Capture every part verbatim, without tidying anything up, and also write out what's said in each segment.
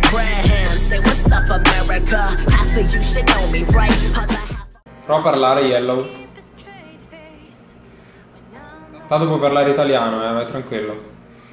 Prova a parlare Yellow. Tanto puoi parlare italiano, eh, vai tranquillo.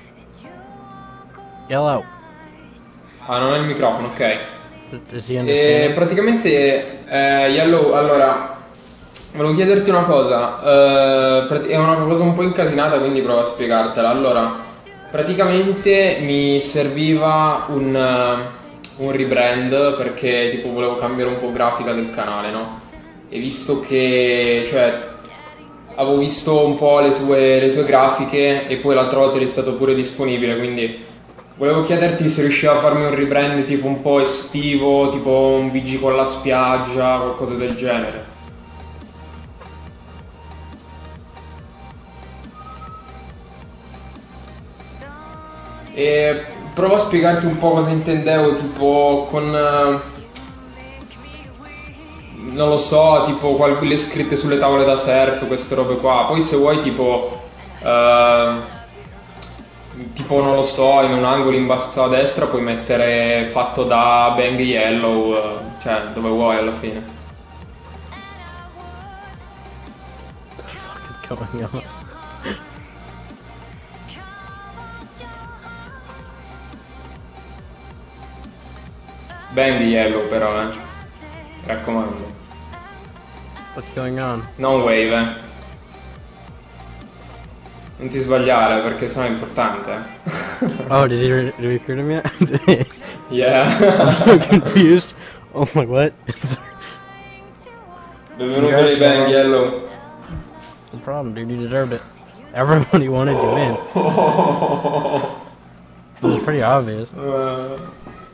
Yellow. Ah, non è il microfono, ok. Does he E understand? praticamente, eh, Yellow, allora, volevo chiederti una cosa, eh, prati- è una cosa un po' incasinata, quindi provo a spiegartela. Allora, praticamente mi serviva un, eh, un rebrand perché tipo volevo cambiare un po' grafica del canale, no? E visto che, cioè, avevo visto un po' le tue, le tue grafiche e poi l'altra volta eri stato pure disponibile, quindi volevo chiederti se riusciva a farmi un rebrand tipo un po' estivo, tipo un V G con la spiaggia, qualcosa del genere. E provo a spiegarti un po' cosa intendevo, tipo con... eh, non lo so, tipo qual- le scritte sulle tavole da surf, queste robe qua. Poi se vuoi tipo... eh, tipo non lo so, in un angolo in basso a destra puoi mettere fatto da Bang Yellow, eh, cioè dove vuoi alla fine. What's going on? Bang Yellow però, eh. Mi raccomando. What's going on? Non wave, eh. Non ti sbagliare perché sennò è importante. eh. Oh, did he, re did he recruit him yet? Yeah. I'm confused. Oh my, what? Benvenuto nei Bang Yellow. No problem, dude. You deserved it. Everybody wanted you in. It was pretty obvious. Uh,